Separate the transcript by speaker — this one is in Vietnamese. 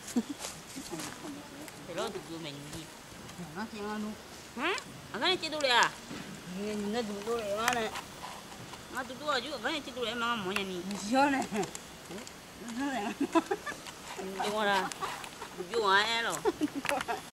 Speaker 1: Thì đó tụi mình gì?
Speaker 2: Nó chỉ ăn luôn.
Speaker 1: Hả? Cái này chỉ tụi à?
Speaker 2: Nhìn nó dùng tôi để này.
Speaker 1: Mà tụi tôi juga cái này chỉ tụi em mang mọi nhà này.
Speaker 2: Chưa này. Nó này.
Speaker 1: Dùng ra. Dùng ai rồi?